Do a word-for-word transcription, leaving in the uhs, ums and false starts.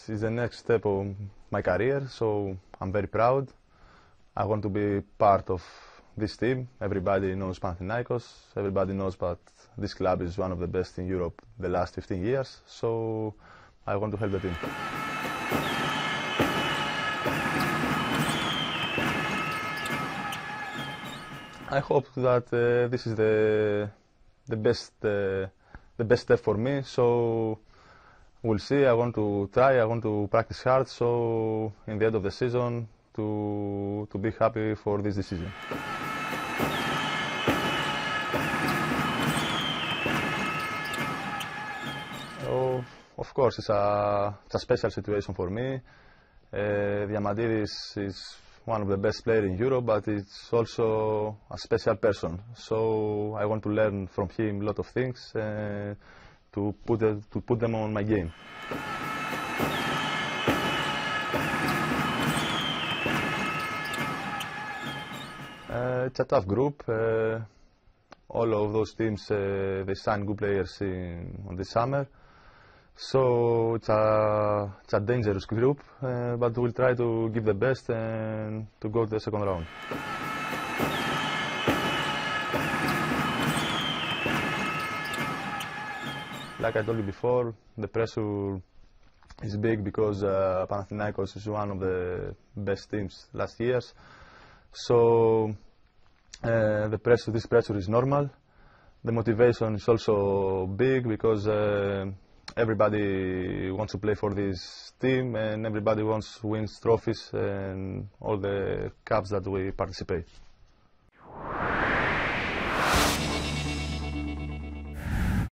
is the next step of my career, so I'm very proud. I want to be part of this team. Everybody knows Panathinaikos. Everybody knows that this club is one of the best in Europe the last fifteen years, so I want to help the team. I hope that uh, this is the the best uh, the best step for me. So we'll see. I want to try. I want to practice hard. So in the end of the season, to to be happy for this decision. Oh, of course, it's a it's a special situation for me. Uh, Diamantidis is one of the best players in Europe, but it's also a special person. So I want to learn from him a lot of things uh, to put it, to put them on my game. Uh, it's a tough group. Uh, all of those teams uh, they sign good players in, on this summer. So it's a, it's a dangerous group, uh, but we'll try to give the best and to go to the second round. Like I told you before, the pressure is big because uh, Panathinaikos is one of the best teams last years. So uh, the pressure, this pressure is normal. The motivation is also big because uh, everybody wants to play for this team and everybody wants to win trophies and all the cups that we participate.